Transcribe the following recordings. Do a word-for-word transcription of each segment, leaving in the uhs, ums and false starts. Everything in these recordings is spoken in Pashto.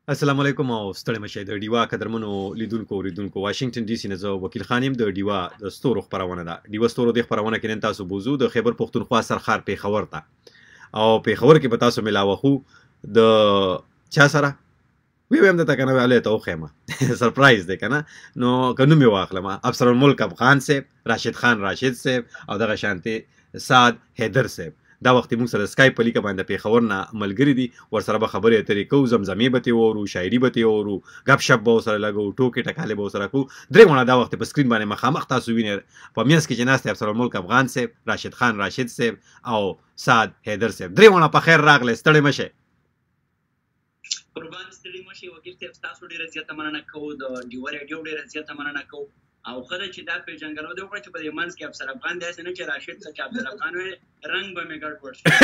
السلام علیکم او ستړي مشه د ډیوا قدرمنو لیدونکو اوریدونکو واشنگټن ډي سي نه زه وکیل خان یم د ډیوا د ستورو خبرونه ده ډیوا ستورو د خبرونه کې نن تاسو بوزو د خیبر پختونخوا سرخار پیښور ته او پیښور کې به تاسو ملاوه خو د چا سره وی ویم د تکنه ویاله ته خیمه سرپرایز ده کنه نو کنو می واخلم افسر الملک افغان صاحب راشد خان راشد صاحب او دغه شانتي سعد حیدر صاحب دا وخت موږ سره سکایپ په لیکه باندې پیښور نه ملګری دي ورسره به خبرې اترې کوو زمزمې به ترې اورو شاعري به ترې اورو ګپ شپ به ورسره لګو ټوکې ټکالې به ورسره کوو درې غونه دا وخت په سکرین باندې مخامخ تاسو وینئ په منځ کې چې ناست دی افسر الملک افغان صاحب راشد خان راشد صاحب او سعد حیدر صاحب درې غونه په خیر راغلی ستړی مشه قربان ستړي مشه وکیل صاحب تاسو ډیره زیاته مننه کوو د ډیو ریډیو ډیره زیاته مننه کوو او خدای چې دا پیژنګلو دی وکړه چې په دې منځ کې افسر افغان دی نه چې راشد څخه چې افسر افغان وي رنگ به مې ګډ وډ شي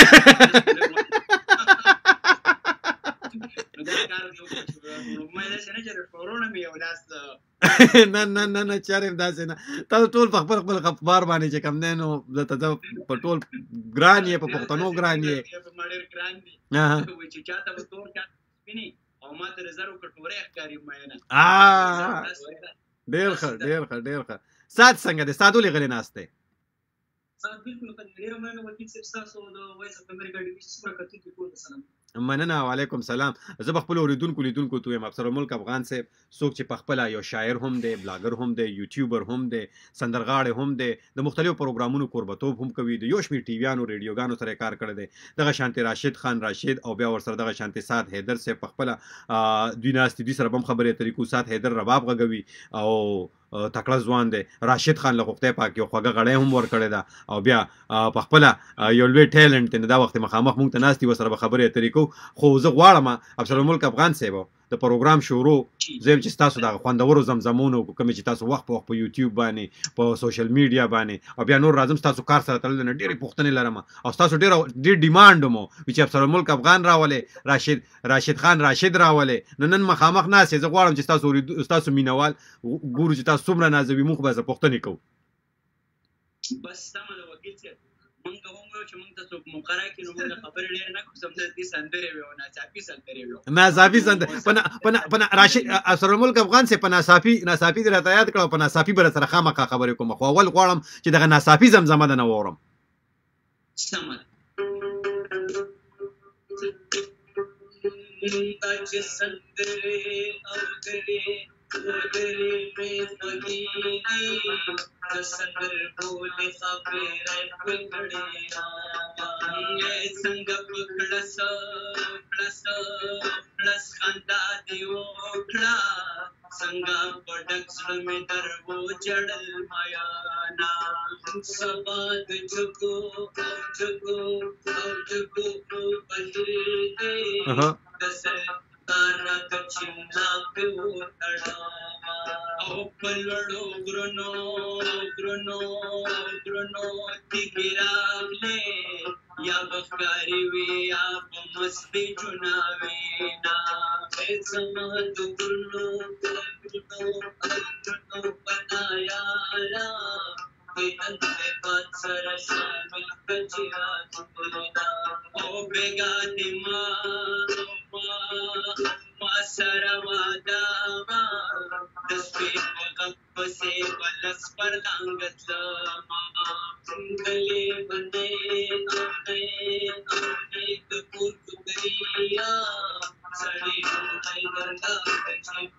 دا کار دی نو مې دا څنګه چې کرونا مې یو لاس نه نه نه نه چارم داسې نه تاسو ټول په خپل خپل خبر باندې چې کم نه نو د ته په ټول ګران یې په پښتنو ګران یې په مړ ګران دي وای چې چاته به تور کا سپینی او ماته رزرو کټوره ښکاری مې نه ا ډیر ښه ډیر ښه ډیر ښه سات څنګه دي ساتولې غلې ناشته سات بالکل په ډیر مې وکیل صاحب تاسو د وایس اف امریکا ډي سي سره کتل کې ټول سلام مننه وعلیکم سلام زه په خپل اوریدونکو لیدونکو ته یم افسر الملک افغان صاحب څوک چې په خپل یو شاعر هم دی بلاګر هم دی یوټیوبر هم دی سندرغاړی هم دی د مختلفو پروګرامونو کوربتوب هم کوي د یو شمېر ټیویانو ریډیوګانو سره کار کړی دی دغه شانتي راشد خان راشد او بیا ورسره دغه شانتي سعد حیدر صاحب په خپل دوی ناستې دي سره هم خبرې اترې کوي سعد حیدر رباب غږوي او تکړه ځوان دی راشد خان له خدای پاک یو خوږه غړی هم ورکړې ده او بیا په خپل یو لوی ټیلنټ دی دا وخت مخامخ مونږ ته ناستې ورسره به خبرې اترې کوو خو زه غواړم افسر الملک افغان صاحب د پروګرام شروع زم چې تاسو د خوندورو زمزمونو کوم چې تاسو وخت په وخت په یوټیوب باندې په سوشل میډیا باندې او بیا نور راځم تاسو کار سره تړل نه ډېرې پوښتنې لرم او تاسو ډېر ډېر ډیماند مو چې افسر الملک افغان راولې راشد راشد خان راشد راولې نن نن مخامخ ناس زه غواړم چې تاسو تاسو مینوال ګورو چې تاسو څومره نازوي موږ به پوښتنې کوو بس سمه ده وکیل صاحب مونږ کوم چې مونږ تاسو مقرره کړو موږ خبرې ډېر نه کوم سمجه دي سندرې وي او ناڅاپي سندرې وي ناڅاپي سندرې پنا پنا پنا راشد افسر الملک افغان سے پنا صافي ناڅاپي درته یاد کړو پنا صافي بر سره خامخا خبرې کوم خو اول غواړم چې دغه ناڅاپي زمزمه ده نه وورم سمه چې سندرې او درې ودرې مې مدینه د سندر بولې خبرې وکړې یې څنګه پکړس پلس پلس خندا دی وکړه څنګه پډک سره مې درو جړل مایا نا سبا د جګو جګو جګو بهرې د سر تارا کچنا په وړا او پلوړو ګرونو ګرونو ګرونو تیګراغله یا بخاری وی یا مستی چناوی نا زما د ګرونو ګرونو ګرونو بنایا را وینن په پات سره شامل کچرا چپلنا او بیگانی ما ما سره وادا ما د سپین وغب سے ولس پر لنګت ما څنګه باندې اونې اونې د پورتګریا سړی نو دردا چې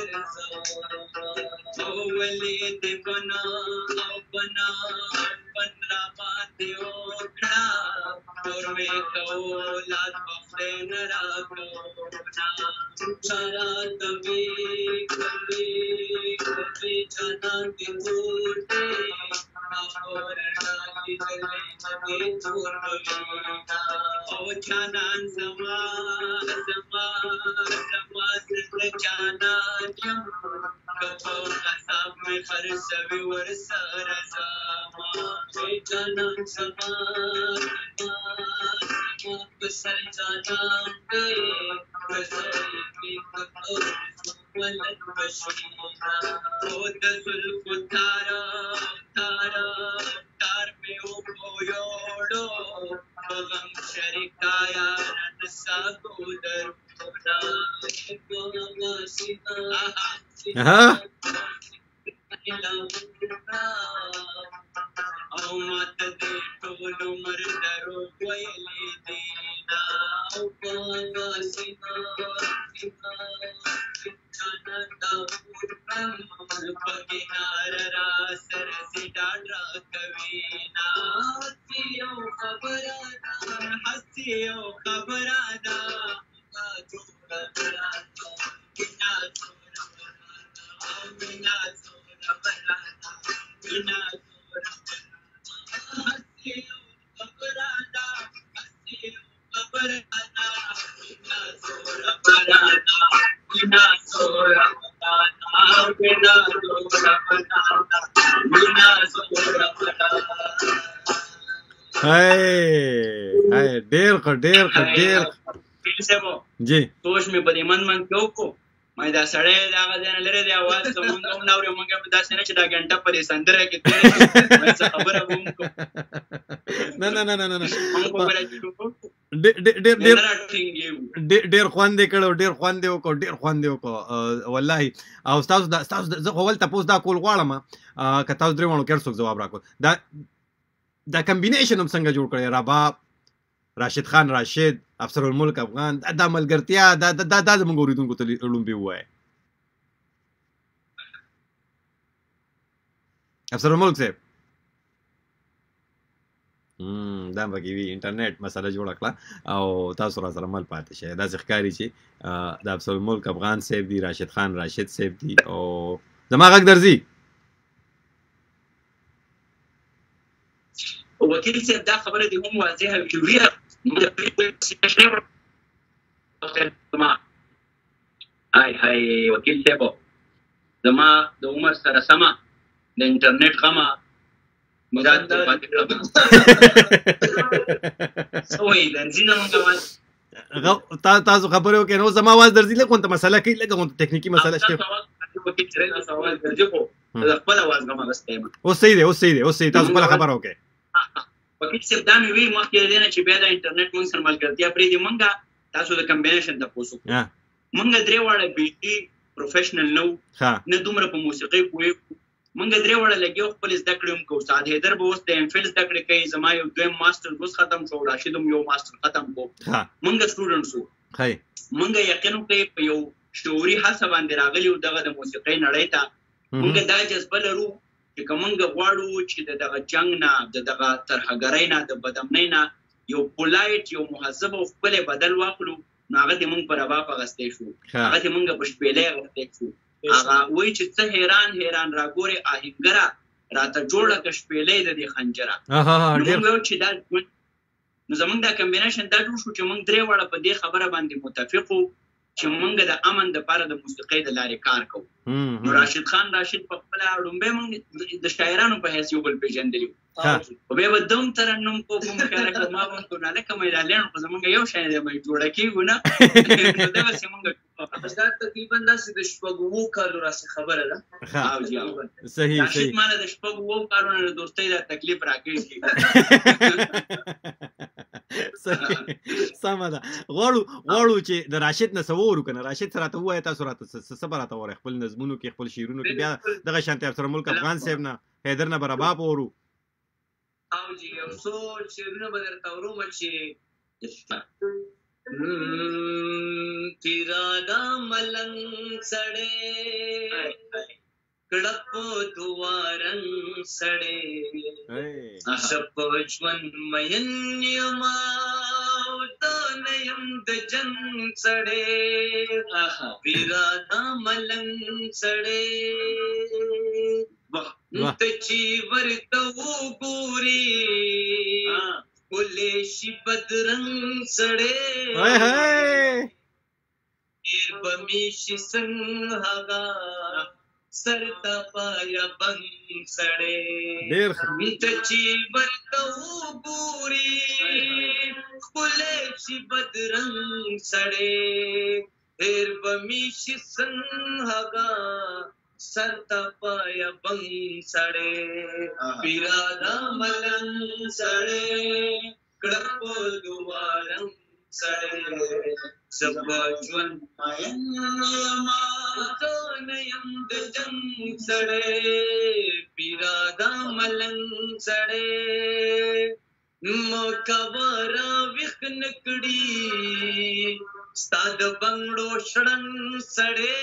پیګرځو او ولې دې بنا بنا بنا باندې وکړه اور مې کولات په نه راکړو چارا دوی کوي کوي چانا دې ګورته اور راځي دې څور او چانا زما زما زما زړه چانا یم کبو حساب مې فرسوي ورسره زما وای چانا زما زما پسر چانا دې پسر کې کبو ولد بشینا او د زلف تارا تارا تار په او یوړو غم شریکایا نسا کودر ها او مات دې ټول عمر درو ویلې دینا او پانا سینا پکنار را سر سی ډاډا کوینا هسیو خبرانا هسیو خبرانا جوړا برانا کنا جوړا برانا جوړا برانا کنا جوړا هسیو خبرانا هسیو خبرانا کنا جوړا برانا کنا جوړا بنا جوړا برانا بنا جوړا برانا هاي هاي ډېر ښه ډېر ښه ډېر جی توش مې په دې من من کې وکړو مې دا سړی د هغه ځای نه لرې دی اواز زمونږ هم نه اوري مونږ هم داسې نه چې دا ګنټه په دې سندره کې تېره شي مې څه خبره به هم کوو نه نه نه نه نه مونږ خبره شروع کړو ډېر ډېر ډېر نه راټینګېږو ډېر خوند یې کړی ډېر خوند یې وکړو ډېر خوند یې وکړو والله او ستاسو دا ستاسو زه خو ول تپوس دا کول غواړم که تاسو درې واړو کې هر څوک ځواب راکړو دا دا کمبینیشن هم څنګه جوړ کړی رباب راشد خان راشد افسر الملک افغان دا ملګرتیا دا دا دا زموږ اورېدونکو ته لومبي ووایه افسر الملک صاحب دا پکې وي انټرنیټ مسله جوړه کړه او تاسو را سره مل پاتې شئ داسې ښکاري چې د افسر الملک افغان صاحب دي راشد خان راشد صاحب دي او زما غږ درځي وکیل صاحب دا خبره دې هم واضحه وي چې هاي هاي وکیل صاحب زما د عمر سره سمه د انټرنیټ غمه مداد په پاتې کړم سوې درځي نه مونږ تاسو خبرې وکړئ نو زما आवाज درځي لکه کومه مسله کې لکه کومه تکنیکی مسله شته وکیل صاحب आवाज درځي خو خپل आवाज غمه غسته ما اوس صحیح دی اوس صحیح دی اوس صحیح تاسو خپل خبره وکړئ وکیل صاحب دا مې وی مخکې دی نه چې بیا د انټرنیټ مونږ سره ملګرتیا پرې دی مونږه تاسو د کمبینیشن تاسو مونږ درې واړه بیټي پروفیشنل نو نه دومره په موسیقي پوهې مونږ درې واړه لګیو خپل زده کړې هم کوو استاد حیدر به اوس د ایم فل زده کړې کوي زما یو دویم ماسټر اوس ختم شو راشد هم یو ماسټر ختم کو مونږ سټوډنټس وو مونږ یقین کوي په یو شعوري هڅه باندې راغلی او دغه د موسیقۍ نړۍ ته مونږ دا جذبه لرو چې کومنګ غواړو چې دغه جنگ نه دغه ترهګرۍ نه د بدامنۍ نه یو پولایټ یو مهذب او خپل بدل واخلو نو هغه دې مونږ پر رباب غستې شو هغه دې مونږ په شپېلې غستې شو هغه وای چې څه حیران حیران راګوري آهنګرا راته جوړه ک شپېلې د دې خنجره نو چې دا نو زمونږ دا کمبینیشن دا جوړ شو چې مونږ درې واړه په دې خبره باندې متفقو چې مونږ د امن د لپاره د موسیقۍ د لارې کار کوو نو راشد خان راشد په خپل اړومبه مونږ د شاعرانو په حیث یو بل پیژندلی او بیا به دوم ترنم کو کوم کار کوم ما مونږ نه لکه مې لاله خو زمونږ یو شاعر دی مې جوړه کیږو نه دا وسه مونږ دا تقریبا داسې د شپږو کالو راځي خبره ده او جی صحیح صحیح مانه د شپږو کالو نه دوستۍ دا تکلیف راکړي سمه ده غواړو غواړو چې د راشد نه څه وورو که نه راشد سره راته ووایه تاسو راته څه به راته ووایئ خپل نظمونو کې خپل شعرونو کې بیا دغه شانتې افسر الملک افغان صاحب نه حیدر نه به رباب وورو او جی یو څو شعرونه به درته وروم چې پیرادا ملنګ سړی کړپ دوارن سړی شپ ژوند مین یما تو نیم د جن سړی پیرادا ملنګ سړی تچی ورته وګوري کولې شي بدرنګ سړی هاي هاي ایر بمیشي څنګه هغه سرتا پایا بنګ سړی ډېر تچی ورته وګوري کولې شي بدرنګ سړی ایر بمیشي څنګه هغه سرتا پایا بنګ سړی پیرادا ملنګ سړی کړه په دوارم سړی زبا ژوند مین یما زه نه یم د جنګ سړی پیرا دا ملنګ سړی مکوه راویښ نه کړي ستا د بنګړو شړنګ سړی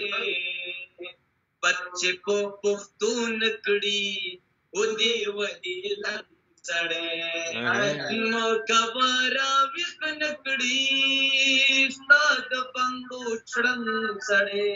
بچې په پښتو نه کړي و دې ودې لنګ سړی مکوه راویښ نه کړي ستا د بنګړو شړنګ سړی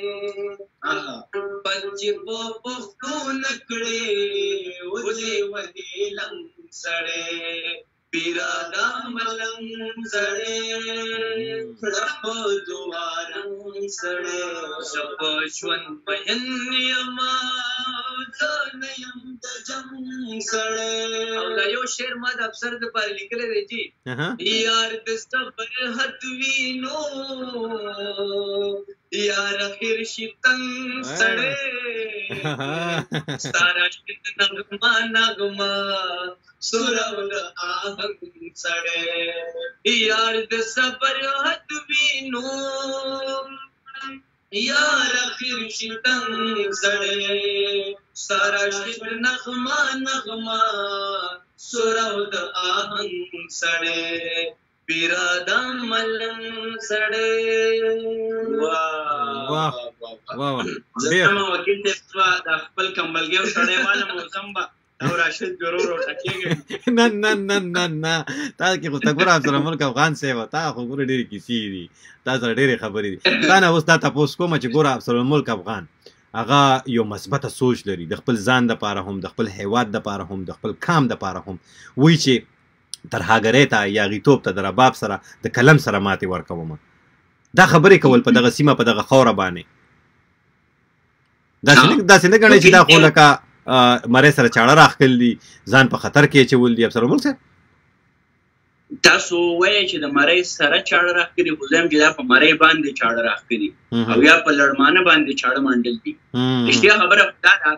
بچې په پښتو نه کړي و دې ودې لنګ سړی پیرا دا ملنګ سړی کړه په دوارنګ سړی زه په ژوند مین یما زه نه یم د جنګ سړی او دا یو شعر ما د افسر دپاره لیکلی دی جي یار د صبر حد وینو یار اخر شي تنګ سړی ستا راشد نغمه نغمه سورو د آهنګ سړی یار د صبر حد وینو یار اخر شي تنګ سړی ستا راشد نغمه نغمه سورو د آهنګ سړی پیرا دا ملنګ سړی واه واه زما وکیل ته د خپل کمبلګي او سړی والا موسم با او راشد ګورور او ټکیږي نه نه نه نه نه تا کې خو تګور افسر ملک افغان سیوا تا خو ګور ډېری کیسې دي تا سره ډېری خبرې دي تا نه اوس دا تاسو کوم چې ګور افسر ملک افغان هغه یو مثبته سوچ لري د خپل ځان لپاره هم د خپل هیواد لپاره هم د خپل کام لپاره هم وایي چې ترهاګرۍ ته یا غیتوب ته د رباب سره د کلم سره ماتې ورکوم دا خبرې کول په دغه سیمه په دغه خوره باندې داسې نه داسې نه ګڼئ چې دا خو لکه مرۍ سره چاړه راښکل دي ځان په خطر کې اچول دي افسر الملک صاحب تاسو وایئ چې د مرۍ سره چاړه راښکلي خو زه یم چې دا په مرۍ باندې چاړه راښکلي او یا په لړمانه باندې چاړه منډل دي رښتیا خبره دا ده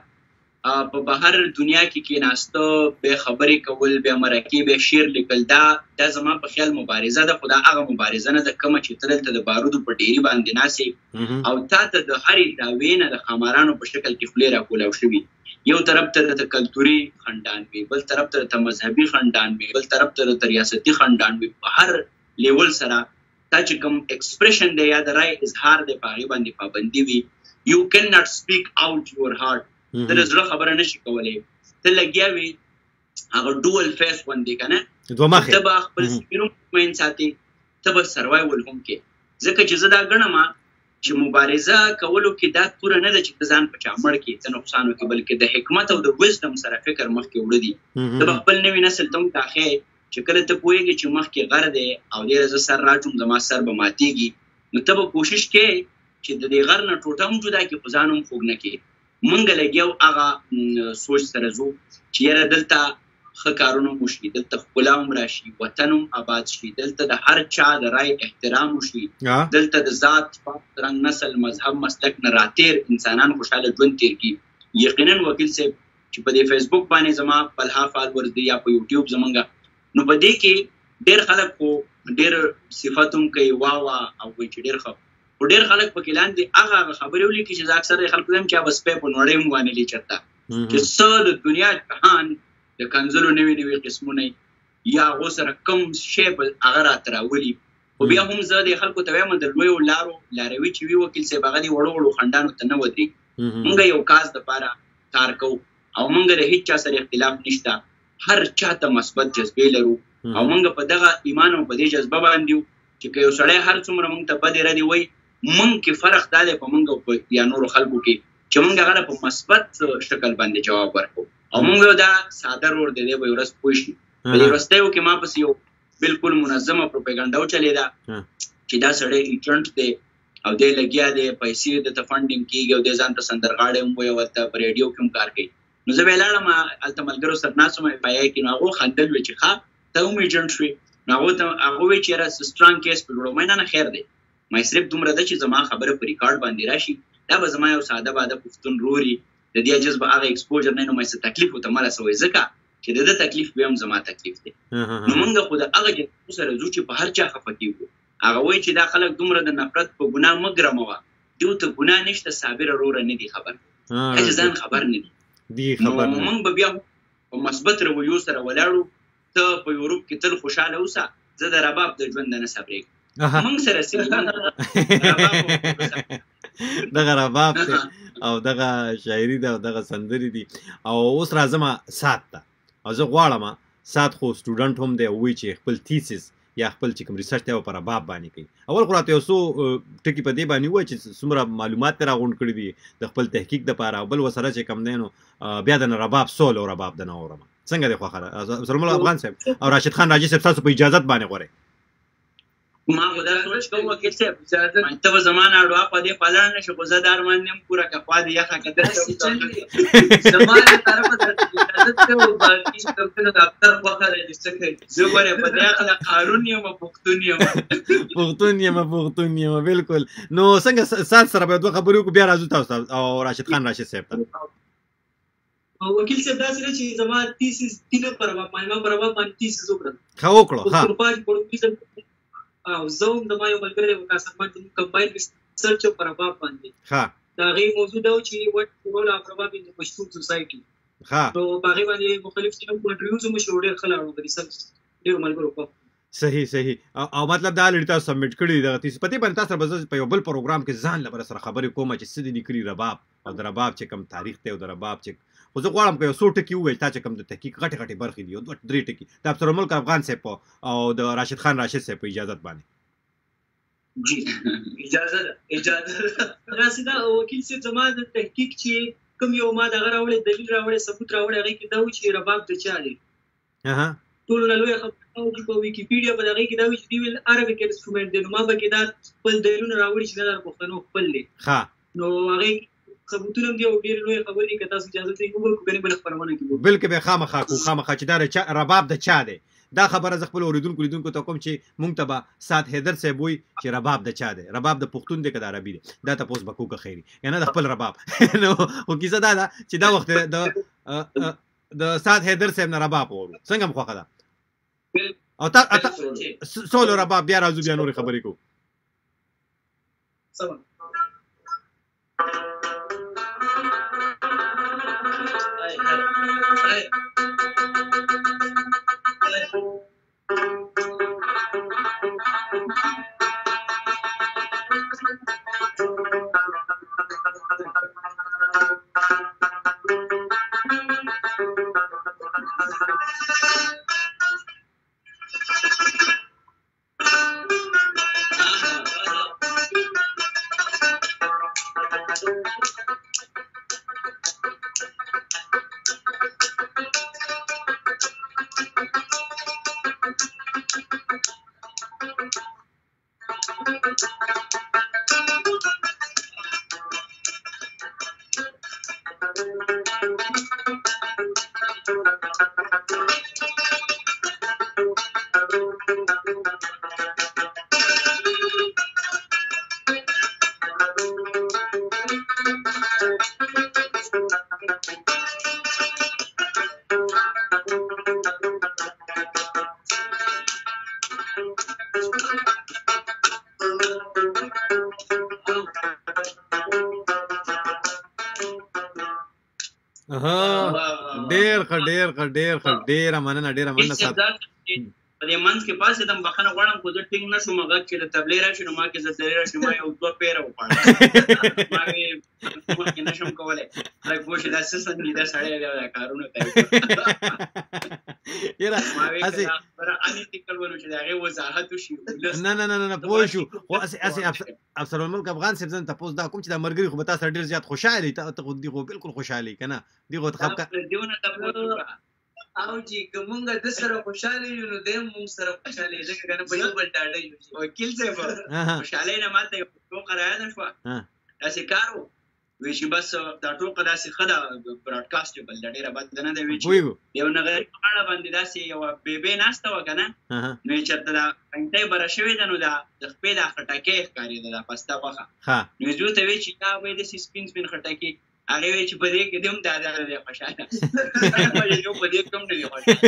په بهر دنیا کې کېناسته بیا خبرې کول بیا مرکې بیا شعر لیکل دا دا زما په خیال مبارزه ده خو دا هغه مبارزه نه ده کومه چې ته دلته د بارودو په ډیري باندې ناستې او تا ته د هرې دعوې نه د ښامارانو په شکل کې خولې راکولاو شوي یو طرف ته د کلتوري خنډان وي بل طرف ته د مذهبي خنډان وي بل طرف ته د ریاستي خنډان وي په هر لیول سره تا چې کوم ایکسپریشن دی یا د رای اظهار دی په هغې باندې پابندي وي یو کین ناټ سپیک آوټ یور هارټ ته د زړه خبره نشي کولی ته لګیا وي هغه ډول فیس غوندې که نه ته به خپل سپین هم مطمئن ساتې ته به سروایول هم کې ځکه چې زه دا ګڼم چې مبارزه کولو کې دا توره نه ده چې ته ځان په چا مړ کړې ته نقصان وکړې بلکې د حکمت او د وزډم سره فکر مخکې وړه دي ته به خپل نوي نسل ته هم دا ښیې چې کله ته پوهېږې چې مخکې غر دی او ډېره زه سر راچوم زما سر به ماتېږي نو ته به کوشش کوې چې د دې غر نه ټوټه هم جدا کړې خو ځان هم خوږ نه کړې مونږ لګیو هغه سوچ سره ځو چې یاره دلته ښه کارونه هم وشي دلته ښکلا هم راشي وطن هم آباد شي دلته د هر چا د رای احترام وشي دلته د ذات پات رنګ نسل مذهب مسلک نه راتېر انسانان خوشحاله ژوند تېر کړي یقینا وکیل صاحب چې په دې فیسبوک باندې زما پلها فالورز دی یا په یوټیوب زمونږ نو په دې کې ډېر خلک خو ډېر صفت هم کوي وا وا او وایي چې ډېر ښه خو ډېر خلک پکې لاندې هغه هغه خبرې ولیکي چې زه اکثر د خلکو یم چې هغه سپی په نوړۍ هم وانلي چېرته چې څه د دنیا جهان د کنځلو نوي نوي قسمونه یا هغو سره کوم شی به هغه راته راولي خو بیا هم زه د خلکو ته وایم د لویو لارو لاروي چې وي وکیل صاحب هغه دې وړو وړو خنډانو ته نه ودرېږي مونږ یو کاز دپاره کار کوو او مونږ د هېڅ چا سره اختلاف نشته هر چا ته مثبت جذبې لرو او مونږ په دغه ایمان او په دې جذبه باندې یو چې که یو سړی هر څومره مونږ ته بدې ردې وایي مونږ کې فرق دا دی په مونږ او په یا نورو خلکو کې چې مونږ هغه په مثبت شکل باندې جواب ورکړو او مونږ دا ساده رور دی دی به یو ورځ پوه شي په دې وروستیو کې ما پسې یو بالکل منظمه پروپیګنډا وچلېده چې دا سړی ایجنټ دی او دی لګیا دی پیسې دته فنډینګ کېږي او دی ځان ته سندرغاړی هم وایي او هلته په ریډیو کې هم کار کوي نو زه به یې لاړم هلته ملګرو سره ناست وم اف آی آی کې نو هغو خندل وې چې ښه ته هم ایجنټ شوې نو هغو ته هغه وایي چې یاره سټرانګ کیس په جوړوم نه نه خیر دی ما صرف دومره ده چې زما خبره په ریکارډ باندې راشي دا به زما یو ساده باده پښتون روري د دې عجز به هغه ایکسپوژر نه نو مې څه تکلیف ورته مه رسوئ ځکه چې د ده تکلیف وي هم زما تکلیف دی. نو موږ خو د هغه جنسو سره ځو چې په هر چا خفه کېږو. هغه وایي چې دا خلک دومره د نفرت په ګناه مه ګرموه، دیو ته ګناه نشته، صابر وروره نه دي خبر، هسې ځان خبر نه دي. نو موږ به بیا په مثبت رویو سره ولاړو. ته په یورپ کې تل خوشحاله اوسه، زه د رباب د ژوند نه صبرېږم. موږ سره دغه رباب دی او دغه شاعري ده او دغه سندرې دي. او اوس راځم سات ته، او زه غواړم سات خو سټوډنټ هم دی او وایي چې خپل تیسیس یا خپل چې کوم ریسرچ دی په رباب باندې کوي. اول خو راته یو څو ټکي په دې باندې ووایه چې څومره معلومات یې راغونډ کړي دي د خپل تحقیق دپاره، او بل ورسره چې کوم دی نو بیا د رباب سول او رباب د نه اورم څنګه دی خوښه ده سلام الله افغان صاحب او راشد خان راجي صاحب، تاسو په اجازت باندې غواړئ؟ ما خو دا سوچ کوم وکیل صاحب ته به زما نه اړوه په دې پالان نه شي، خو زه د ارمان یم پوره که خوا دې یخه که درته زما له طرفه درته اجازت کوو. باقي کمپنو د افطر خوښه رجسټر کوي. زه ګورې په دې هکله قانون یم پښتون یم پښتون یم پښتون یم بلکل. نو څنګه سات سره به دوه خبرې وکړو، بیا راځو تاسو او راشد خان راشد صاحب ته. وکیل صاحب داسې ده چې زما تیسیس تینه پر رباب باندې ما پر رباب باندې تیسیس وکړل. ښه وکړو. ښه او زه هم د ما یو ملګری و کاسمان چې موږ کمباین ریسرچ پر رباب باندې ښه د هغې موضوع دا و چې وټ رول اف رباب ان د پښتون سوسایټي. ښه نو په هغې باندې مختلف انټرویوز مو شو، ډېر ښه لاړو ریسرچ ډېرو ملګرو په. صحیح صحیح. او مطلب دا لري تاسو سبمټ کړي دغه تیسیس په دې باندې تاسو به په یو بل پروګرام کې ځان له بل سره خبرې کوم چې څه دي لیکلي رباب او د رباب چې کوم تاریخ دی او د رباب چې خو زه غواړم که یو څو ټکي ووایي تا چې کوم د تحقیق غټې غټې برخې دي، یو دوه درې ټکي د افسر الملک افغان صاحب او د راشد خان راشد صاحب په اجازت باندې. جی اجازه ده اجازه ده. راسي دا وکیل صاحب زما د تحقیق چې کوم یو ما دغه راوړی دلیل راوړی ثبوت راوړی هغې کې دا و چې رباب د چا دی. ټولو نه لویه خبره چې په ویکیپیډیا په دغې کې دا وایي چې دوی ویل عربیک انسټرومنټ دی. نو ما به کې دا خپل دلیلونه راوړي چې دا د پښتنو خپل دی. نو هغې ثبوتونه هم دي او ډېرې لویې خبرې دي، که تاسو اجازه ترې وګورو که نه بله خپرونه کې وګورو. بلکې به خامخا کوو خامخا چې دا رباب د چا دی. دا خبره زه خپل اورېدونکو لیدونکو ته کوم چې مونږ ته به سات حیدر صاحب وایي چې رباب د چا دی، رباب د پښتون دی که د عربي دی. دا تپوس به کوو که خیر یا نه د خپل رباب. نو خو کیسه دا ده چې دا وخت د سات حیدر صاحب نه رباب اورو څنګه م خوښه ده او تا سولو رباب بیا راځو بیا نورې خبرې کوو. ډېر ښه ډېر ښه ډېر ښه ډېره مننه ډېره مننه صاحب. په دې منځ کې پاڅېدم بخښنه غواړم خو زه ټینګ نه شوم غږ چې د تبلې راشي نو ما کې زه تللی راشي ما یو دوه پیره وخوړل ما وې مخکې نه شم کولی لږ پوه شي دا څه سندي دا سړی دی دا کارونه کوي ما وې که دا خبره انیتیکل ولو چې د هغې وضاحت وشي نه نه نه نه پوه شو خو هسې افسر الملک افغان صاحب زه تپوس دا کوم چې دا ملګري خو به تا سره ډېر زیات خوشحاله دي ته خو دي خو بلکل خوشحاله یي که نه دي خو دیونه تپوس او چې که مونږ د سره خوشحاله یو نو دی هم مونږ سره خوشحاله یي ځکه که نه په یو بل ډاډه یو وکیل صاحب خوشحالۍ نه ماته یو ټوکه رایاده شوه داسې کار و وایي چې بس دا ټوکه داسې ښه ده براډکاسټیبل ده ډېره بده نه ده وایي چې یو نغري په غاړه باندې داسې یوه بېبۍ ناسته وه که نه نو یې چېرته دا پنټۍ بره شوې ده نو دا د خپې دا خټکۍ ښکارېده دا پسته غوښه نو یې زوی ته وایي چې دا وایي داسې سپین سپین خټکي هغه وی چې په دې کې دم دادا نه خوشاله مې یو په دې کوم نه خوشاله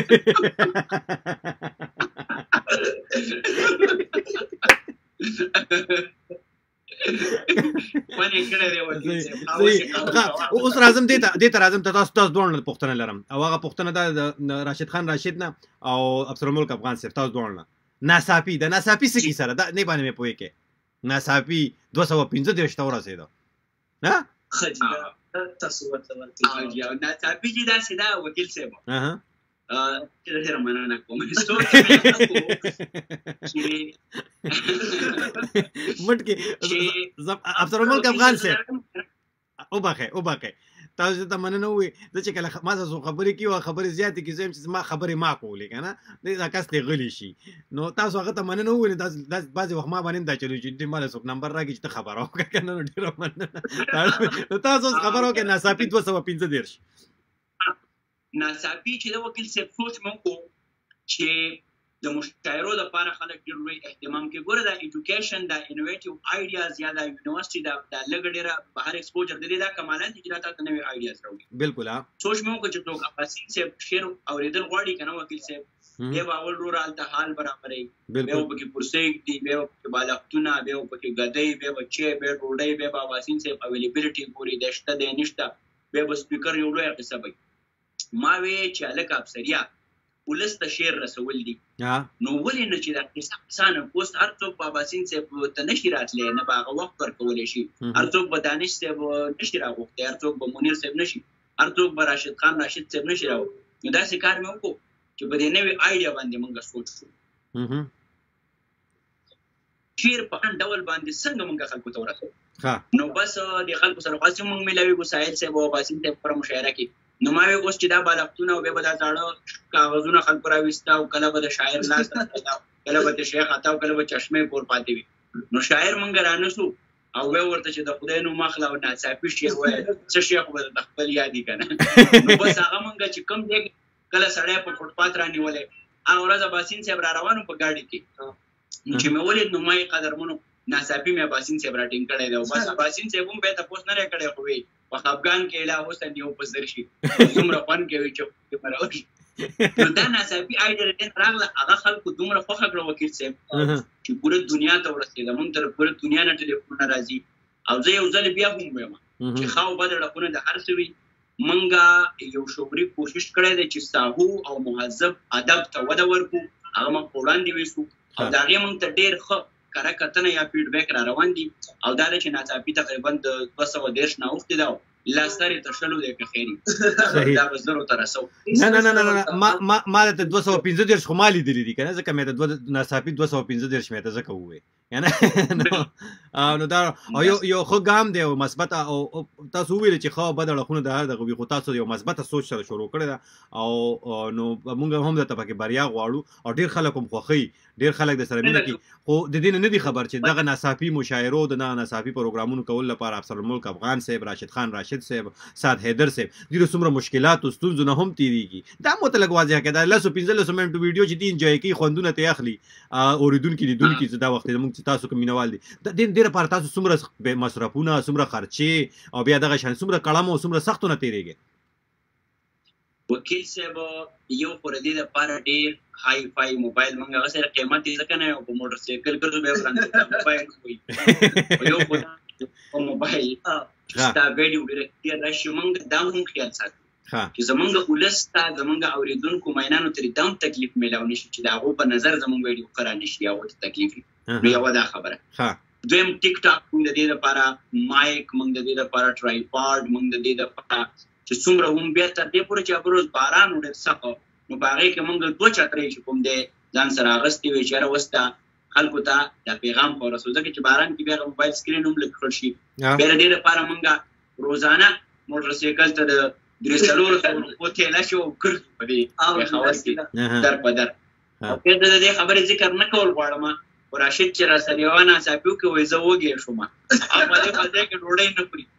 ونه کړه دی وکیل اوس راځم دې ته دې ته راځم ته تاسو تاسو دوه پوښتنه لرم او هغه پوښتنه ده راشد خان راشد نه او افسر الملک افغان صاحب تاسو دوه ناصافي د ناصافي څه کی سره دا نه باندې مې پوهې کې ناصافي دوه سوه پنځه دېرش ته ورسېده ها خجله تاسو ورته ورته او ناصافي چې دا سیدا وکیل صاحب اها چې ډېر مننه کوم سټور چې مټ کې افسر الملک افغان صاحب او باخه او باخه تاسو ته مننه وي چې کله ما تاسو خبرې کیو خبرې زیاتې کې زم چې ما خبرې ما کولې کنه دا کس ته غلی شي نو تاسو هغه ته مننه وي تاسو بعضی وخت ما باندې دا چلو چې د مال څوک نمبر راکې چې خبرو کنه نو ډیر مننه تاسو خبرو کې ناصافي دوه سوه پنځه دېرش ناصافي چې د وکیل صاحب سوچ مو کو چې د مشاعرو لپاره خلک ډېر لوی اهتمام کوي ګوره دا ایجوکیشن دا انوویټیو آیډیاز یا دا یونیورسيټي دا د لګ ډېره بهر ایکسپوجر د دې دا کمالات چې راته نوې آیډیاز راوړي بالکل ها سوچ مو کو چې څوک افاسي صاحب شعر اوریدل غواړي کنه وکیل صاحب دی باول رورال ته حال برابرې به په کې پرسېګ دی به په بالښتونه به په کې غدې به بچي به ډوډۍ به افاسي صاحب اویلیبিলিټي پوری دشته د نشته به سپیکر یو لوی حساب ما وی چې الک افسریا ولست شعر رسول دي نو ولې نه چې دا کسان پوسټ هر څوک بابا سین صاحب ته نشي راتلې نه باغ وخت پر کولې شي هر څوک به دانش صاحب نشي راغوښته هر څوک به منیر صاحب نشي هر څوک به راشد خان راشد صاحب نشي راو نو دا څه کار مې وکړو چې په دې نوې آیډیا باندې موږ سوچو شعر په ان ډول باندې څنګه موږ خلکو ته ورسو نو بس د خلکو سره خاص موږ ملوي ګسایل صاحب او باسین صاحب پر مشاعره کې نو ما وی اوس چې دا بالښتونه او به دا ځاړه کاغذونه خلک راويستا او کله به د شاعر لاس کله به د شیخ عطا او کله به چشمه پور پاتې وي نو شاعر مونږ رانسو او به ورته چې د خدای نو مخلا او ناصافي شیخ وای څه شیخ به د خپل یادی کنه نو بس هغه مونږ چې کم دی کله سړی په فوټ پات رانیولې هغه ورځ باسین صاحب را روانو په گاډي کې چې مې ولید نو مې قدرمنو ناصافي مې باسین صاحب راټینګ کړی دی او بس باسین صاحب هم به تاسو نه کړی خو وي په افغان کې لا اوسه نیو پزر شي دومره فن کوي چې مراوي نو دا ناصافي آیډیا راغله هغه خلکو دومره خوښ کړو وکیل صاحب چې پوره دنیا ته ورسېده مونږ تر پوره دنیا نه ټلیفون راځي او زه یو ځل بیا هم وایم چې خاو بدل خونه د هر څه وی مونږه یو شوبري کوشش کړی دی چې ساهو او مهذب ادب ته وده ورکو هغه موږ وړاندې وېسو او دا غي مونږ ته ډېر ښه کاره کتنه یا فیډبیک را روان دي او دا چې ناصافي تقریبا د دوه سوه دېرش نه اوښتې ده لاسtarې ته شلو دی که خیري دا به زرو ته رسو نه نه نه نه ما ما ما ته دوه سوه پنځه دېرش خو ما لیدلي دي که نه ځکه مې ته دوه ناصافي دوه سوه پنځه دېرش مې ته ځکه ووایې یعنې نو دا او یو یو ښه ګام دی او مثبت او تاسو وویل چې ښه بد اړخونه د هر دغه وي خو تاسو یو مثبته سوچ سره شروع کړې ده او نو موږ هم درته پکې بریا غواړو او ډېر خلک هم خوښوي ډېر خلک د سره مینه کوي خو د دې نه دي خبر چې دغه ناصافي مشاعرو د ناصافي پروګرامونو کول لپاره افسر الملک افغان صاحب راشد خان راشد صاحب سعد حیدر صاحب ډېرو څومره مشکلات او ستونزو نه هم تېرېږي دا مو ته لږ واضح کړه دا لسو پنځلسو منټو ویډیو چې دې انجوی کوي خوندونه ترې اخلي اورېدونکي لیدونکي چې دا وخت زموږ چې تاسو کوم مینوال دي د دې لپاره تاسو څومره مصرفونه څومره خرچې او بیا دغه شان څومره کړم او څومره سختونه تېرېږي وکیل صاحب یو پر دې د پاره ډېر هاي فاي موبایل مونږ هغه سره قیمت یې ځکه نه یو په موټر سایکل ګرځو به وړاندې موبایل وي یو په موبایل ستا ویډیو ډیره راشي مونږ دا هم خیال ساتو چې زمونږ ولستا زمونږ اوریدونکو مینانو ترې دام تکلیف میلاو نشي چې دا هغو په نظر زمونږ ویډیو قرار نشي یا ورته تکلیف نو یو دا خبره دویم ټیک ټاک مونږ د دې لپاره مایک مونږ د دې لپاره ټرایپاډ مونږ د دې لپاره چې څومره هم بیا تر دې پورې چې هغه روز باران ډېر سخت نو په هغې کې مونږ دوه چترۍ چې کوم دی ځان سره اخیستې وې چې یاره اوس ته خلکو ته دا پیغام خو رسو ځکه چې باران کې بیا موبایل سکرین هم لږ کړل شي بیا د دې لپاره مونږ روزانه موټر سایکل ته د درې څلورو سوو روپو تیله شو ګرځو په دې پېښور کې در په در او بیا د دې خبرې ذکر نه کول غواړم خو راشد چې را سره یوه ناڅاپي وکړي وایي زه وږی شوم او په دې په ځای کې ډوډۍ نه خوري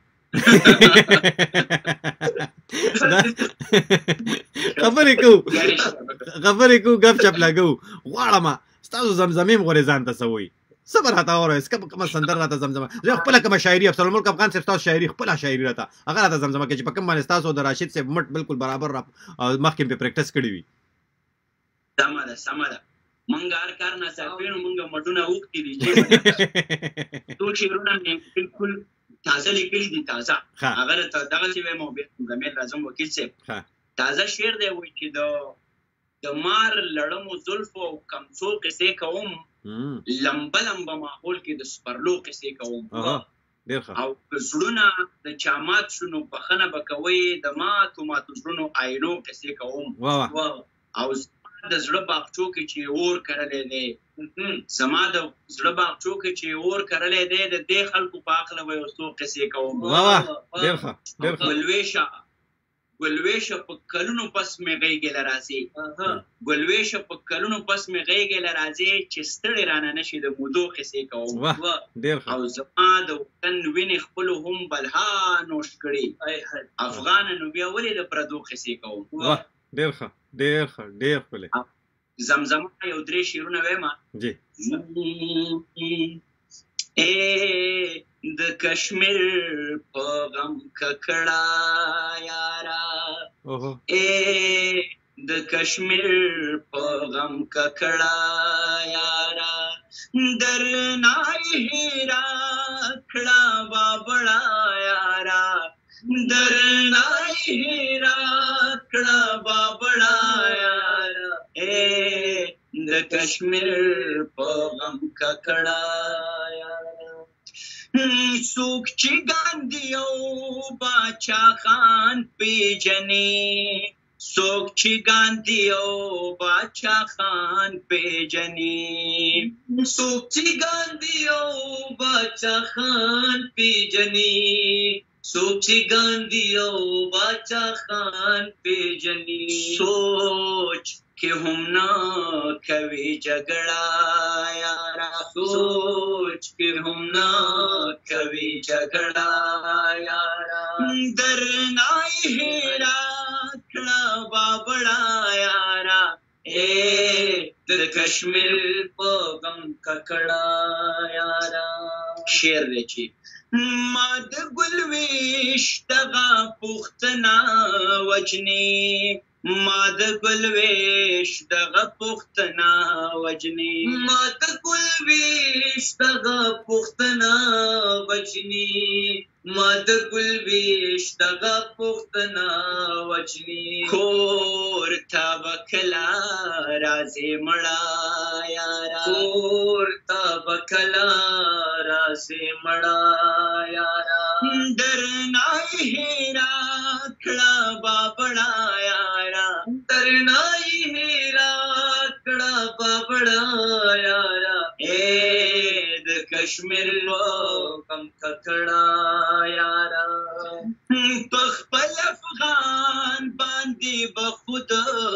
خبرې کوو خبرې کوو ګپ چپ لګو غواړم ستاسو زمزمې م غورې ځان ته څه وایي صبر راته وایه اسکه کومه سندره راته زمزمه زه خپله کومه شاعري افسر الملک افغان صاحب ستاسو شاعري خپله شاعري راته هغه راته زمزمه کوي چې په کوم باندې ستاسو د راشد صاحب مټ بالکل برابر مخکې پې پریکټس کړي وي. سمه ده سمه ده. منګ هر کار ناڅاپي نو منګ مټونه اوښتي دي چې ټول شعرونه مې بالکل تازه لیکلي دي. تازه هغه دغسې وایم او بیا ګمېل راځم وکیل صاحب تازه شعر دی وایي چې د د مار لړمو زلفو او کمڅو قصې کوم لمبه لمبه ماحول کې د سپرلو قصې کوم او زړونه د چا مات شونو بخښنه به کوئ د ماتو ماتو زړونو آینو قصې کوم او د زړه باغچو کې چې اور کرلی دی زما د زړه باغچو کې چې اور کرلی دی د دې خلکو په هکله به یو څو قصې کوم. ګلویشه ګلویشه په کلونو پس مې غېږې له راځې ګلویشه په کلونو پس مې غېږې له راځې چې ستړې رانه نشي د مودو قصې کوم او زما د وطن وینې خپلو هم بلها نوش کړي افغانه نو بیا ولې د پردو قصې کوم. ډېر ښه ډېر ښه ډېر ښکلی. زمزمه یو درې شعرونه ویمه جی. ای د کشمیر په غم ککړه یارا ای د کشمیر په غم ککړه یارا درنای هیرا کړه بابړه یارا درنای هیرا کړه بابړه یارا ای د کشمیر په غم ککړه یارا څوک چې ګاندي او باچا خان پیژني څوک چې ګاندي او باچا خان پیژني څوک چې ګاندي او باچا خان پیژني څوک چې ګاندي او باچا خان پیژني سوچ کې هم نه کوي جګړه یارا سوچ کې هم نه کوي جګړه یارا درنای هیرا کړه بابړه یارا اے د کشمیر په غم ککړه یارا. شعر دی چې ما د ګلویش دغه پوښتنه وجنې ما د ګلویش دغه پوښتنه وجنې ما د ګلویش دغه پوښتنه وجنې ما د ګلویش دغه پوښتنه وجنې کور ته به کله راځې مړه یارا کور ته به کله راځې مړه یارا درنای هیرا کړه بابړه یارا درنای هیرا کړه بابړه یارا اے د کشمیر کم ککړه یارا په خپل افغان باندې به خود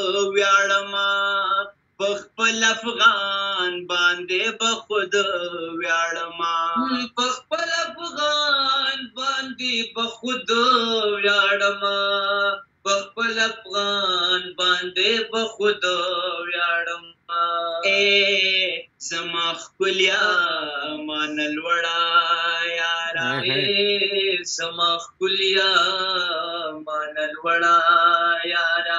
ویاړما په خپل افغان باندې به خود ویاړما په خپل افغان باندې به خود ویاړما په خپل افغان باندې به خود ویاړما اے زما ښکلیا مان لوړه یارا اے زما ښکلیا مان لوړه یارا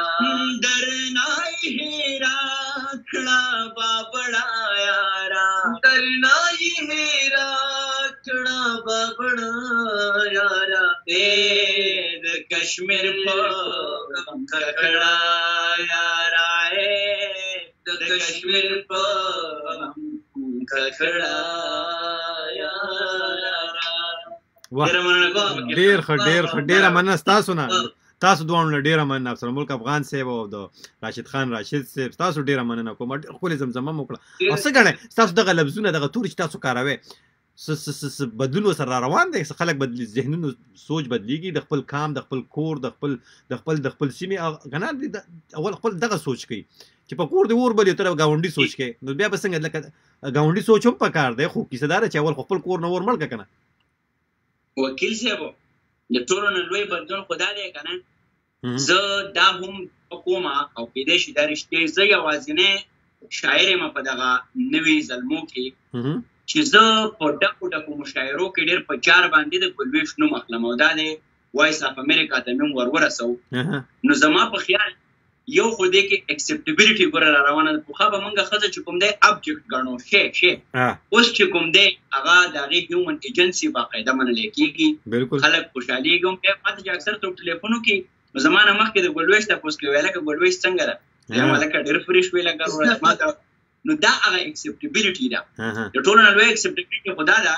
درنای هیرا کړه بابړه یارا درنای هیرا کړه بابړه یارا اے د کشمیر په غم ککړه یارا اے د کشمیر په غم ککړه یارا. ډېر ښه ډېر ښه ډېره مننه ستاسو نه تاسو دواړو ډېره مننه افسر الملک افغان صاحب او د راشد خان راشد صاحب تاسو ډېره مننه کوم ښکلې زمزمه مو وکړه او څه ګڼئ ستاسو دغه لفظونه دغه توري چې تاسو کاروئ بدلون ورسره را روان دی خلک بدلی ذهنونو سوچ بدلیږي د خپل کام د خپل کور د خپل د خپل د خپل سیمې کنه اول خپل دغه سوچ کوي چې په کور د اور بل یو طرف ګاونډي سوچ کوي نو بیا به څنګه لکه ګاونډي سوچ هم پکار دی خو کیسه داره چې اول خپل کور نه اور مړ که نه وکیل صاحب د ټولو نه لوی بدلون خو دا دی که نه زه دا هم کومه او کیدای شي دا رښتیا زه یوازینی شاعر یم په دغه نوي زلمو کې چې زه په ډکو ډکو مشاعرو کې ډېر په جار باندې د ګلویش نوم اخلم او دا د وایس اف امریکا ته مې ور ورسو. نو زما په خیال یو خو دې کې اکسپټیبিলিټي ګوره را روانه ده. پخوا به موږ ښځه چې کوم دی ابجکټ ګڼو، شی شی. اوس چې کوم دی هغه د هغې هیومن ایجنسي باقاعده منلی کېږي، خلک خوشحالېږي. هم بیا ماته چې اکثر څوک ټلیفون وکړي نو زما نه مخکې د ګلویش تپوس کوي، وایي لکه ګلویش څنګه ده، یا ملکه ډېر فرېش وی لکه ورځ ماته. نو دا هغه اکسپټیبিলিټي ده. د ټولو نه لوی اکسپټیبিলিټي خو دا ده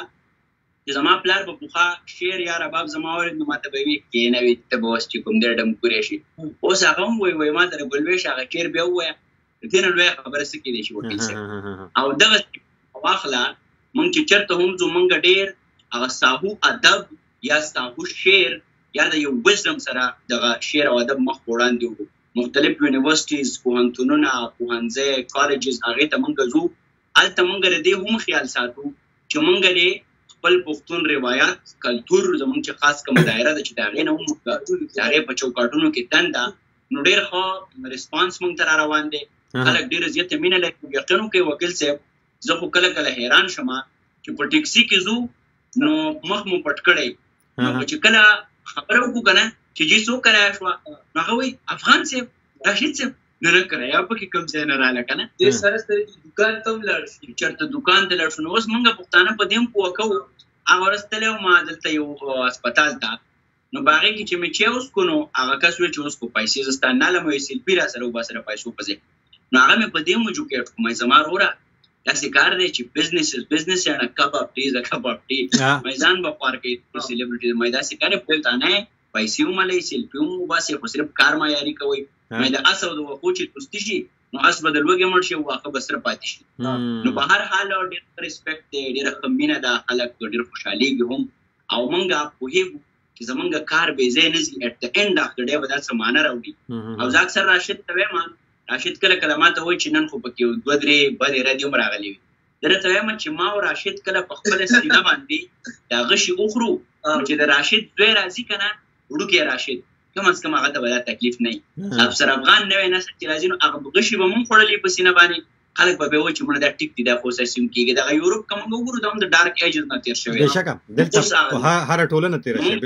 چې زما پلار به پخوا شعر یا رباب زما اورېد نو ماته به وي کښېنه وي ته به اوس چې کوم دی ډمکورې شي. اوس هغه هم وایي وایي ماته د ګلویش هغه شعر بیا ووایه، د دې نه لویه خبره څه کېدی شي وکیل صاحب. او دغه واخله موږ چې چېرته هم ځو موږ ډېر هغه ساهو ادب یا ساهو شعر یا د یو وزډم سره دغه شعر او ادب مخ په وړاندې وړو. مختلف یونیورسټیز، پوهنتونونه، پوهنځی، کالجز، هغې ته موږ ځو. هلته موږ د دې هم خیال ساتو چې موږ د خپل پښتون روایات کلتور زموږ چې خاص کومه دایره ده چې د هغې نه هم د هغې په چوکاټونو کې دنده. نو ډېر ښه ریسپانس موږ ته را روان دی، خلک ډېره زیاته مینه لري. یقین وکړئ وکیل صاحب زه خو کله کله حیران شم چې په ټیکسي کې ځو نو مخ مو پټ کړی، نو چې کله خبره وکړو که نه چې جی څوک کرایه شوه نو هغه وایي افغان صاحب، راشد صاحب. نو نه کرایه پکې کوم ځای نه راله که نه، دې سره سره دوکان ته هم لاړ شي، چېرته دوکان ته لاړ شو. نو اوس موږ پښتانه په دې هم پوه کوو. هغه ورځ تللی وم دلته یو هسپتال ته، نو په هغې کې چې مې چای وڅښو نو هغه کس وایي چې اوس خو پیسې زه ستا نالم وایي سیلفي را سره وباسه د پیسو په ځای. نو هغه مې په دې هم ایجوکیټ کړو، وایي زما وروره داسې کار دی چې بزنس از بزنس اینډ ا کپ اف ټي از ا کپ اف ټي. وایي ځان به خوار کوي سیلیبریټي، وایي داسې کار یې پوهېدانه یې پیسې وملئ سیلفي هم وباسئ خو صرف کار معیاري کوئ. وایي د اس او د وښو چې دوستي شي نو اس به د لوږې مړ شي او واښه به سره پاتې شي. نو په هر حال ډېر ریسپیکټ دی، ډېره ښه مینه ده، خلک ډېر خوشحالېږي هم. او موږ پوهېږو چې زموږ کار بې ځای نه ځي، ایټ د اینډ اف د ډے به دا څه معنه راوړي. او زه اکثر راشد ته وایم، راشد کله کله ما ته وایي چې نن خو پکې دوه درې بدې ردې هم راغلې وي. زه راته وایم چې ما او راشد کله په خپله سینه باندې دا غشي وخورو چې د راشد زوی راځي که نه وړوکی راشد کم از کم هغه ته به دا تکلیف نه وي. افسر افغان نوی نسل چې راځي نو هغه غشي به مونږ خوړلي په سینه باندې، خلک به بیا وایي چې مړه دا ټیک دي دا پروسیسینګ کېږي. دغه یوروپ که موږ وګورو دا هم د ډارک ایجز نه تېر شوی، بېشکه دلته هره ټولنه تېره شوې.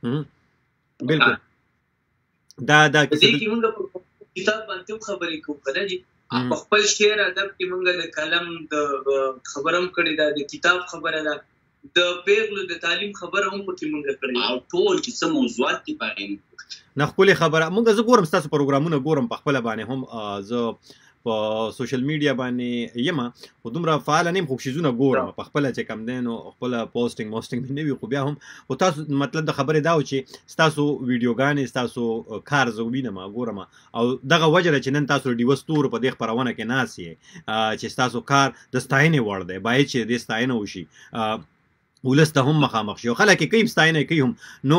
بلکل بلکل دا دا په دې کې موږ په کتاب باندې هم خبرې کوو که نه جي. په خپل شعر ادب کې موږ د قلم د خبره هم کړې ده، د کتاب خبره ده، د پیغلو د تعلیم خبره هم پکې موږ کړې، او ټول چې څه موضوعات دي په هغې نه ښکلې خبره. موږ زه ګورم ستاسو پروګرامونه ګورم په خپله باندې هم، زه په سوشل میډیا باندې یم خو دومره فعاله نه یم، خو څیزونه ګورم په خپله چې کوم دی نو خپله پوسټینګ موسټینګ مې نه وي، خو بیا هم خو تاسو مطلب د خبرې دا و چې ستاسو ویډیوګانې ستاسو کار زه وینم ګورم، او دغه وجه ده چې نن تاسو د ډیوه ستورو په دې خپرونه کې ناست یې چې ستاسو کار د ستاینې وړ دی، باید چې دې ستاینه وشي، ولس ته هم مخامخ شي. خلک یې کوي ستاینه کوي هم. نو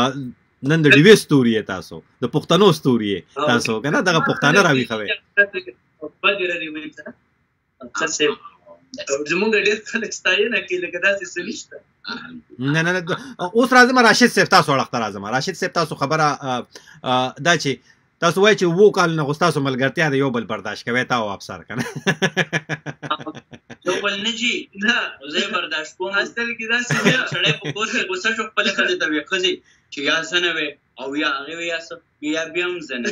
نن د ډیوې ستوري یې تاسو، د پښتنو ستوري یې تاسو که نه، دغه پښتانه راویښوئ. بدې ردې وایي که نه افسر صاحب، زمونږ ډېر خلک ستاینه کوي لکه داسې څه نشته. نه نه نه اوس راځم راشد صاحب تاسو اړخ ته راځم. راشد صاحب تاسو خبره دا چې تاسو وایئ چې اووه کال نه خو ستاسو ملګرتیا د یو بل برداشت کوئ تا او افسر که نه یو بل نه جي نه زه یې برداشت کوم. اصل کې داسې سړی په کور کې غوسه شو خپلې ښځې ته وایي ښځې چې یا زه نه وې او یا هغې وایي یا څه یا بیا هم زه نه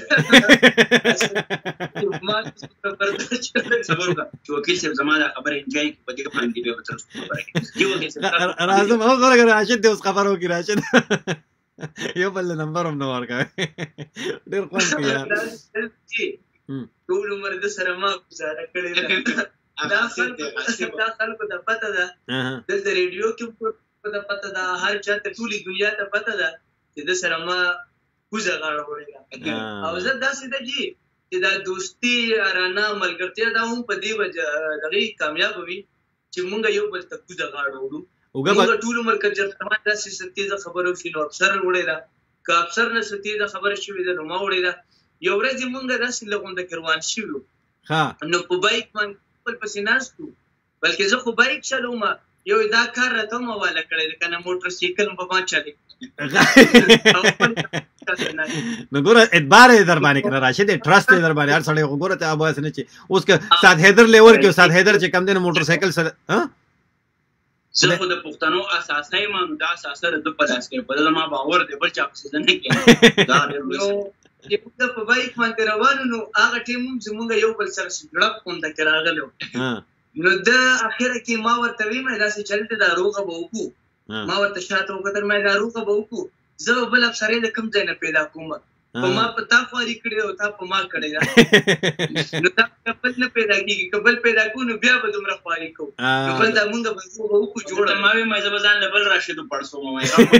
وې. چې وکیل صاحب زما دا خبره انجوای کړي په دې باندې بیا به تر اوسه خبره کوي. راځم اوس ورکړه راشد دی اوس خبره وکړي. راشد یو بل نمبر هم نه ورکوي، ډېر خوند کوي یار. ټول عمر د سره ما ګزاره کړې ده. دا خلکو ته پته ده، دلته ریډیو کې ته پته ده، هر چا ته ټولې دنیا ته پته ده چې د سره ما کوزه غاړه وړې ده. او زه داسې ده جي چې دا دوستي رانه ملګرتیا دا هم په دې وجه دغې کامیابه وي چې مونږ یو بل ته کوزه غاړه وړو. مونږ ټول عمر که جرمان داسې څه تېزه خبره وشي نو افسر وړې ده، که افسر نه څه تېزه خبره شوې ده نو ما وړې ده. یو ورځ یې مونږ داسې له غونډه کې روان شوي وو نو په بایک باندې خپل پسې ناست وو، بلکې زه خو بایک چلوم، یو دا کار راته هم حواله کړی دی که نه موټر سایکل به ما چلوي. نو ګوره اعتبار یې در باندې که نه راشد ټرسټ یې در باندې هر سړی خو ګوره ته بس نه چې اوس که استاد حیدر لیور کې استاد حیدر چې کم دی نو موټر سایکل سره زه خو د پښتنو اساسي یم نو دا اساسه د په لاس کې په زما باور دی بل چا څه نه کوي دا ډېر لوی چې موږ په بایک باندې روانو نو هغه ټیم زموږ یو بل سره جوړپ کوم د راغلو نو دا اخره کې ما ورته ویم دا چې چلته دا روغه به وکړو ما ورته شاته وکړم ما دا روغه به وکړو زه بل افسرې د کوم ځای نه پیدا کوم په ما په تا خواري کړی او تا په ما کړی دا نو دا خپل نه پیدا کیږي قبل پیدا کو نو بیا به دومره خواري کو نو بل دا مونږ به وکړو جوړ ما وی ما ځبزان له بل راشد پړسو ما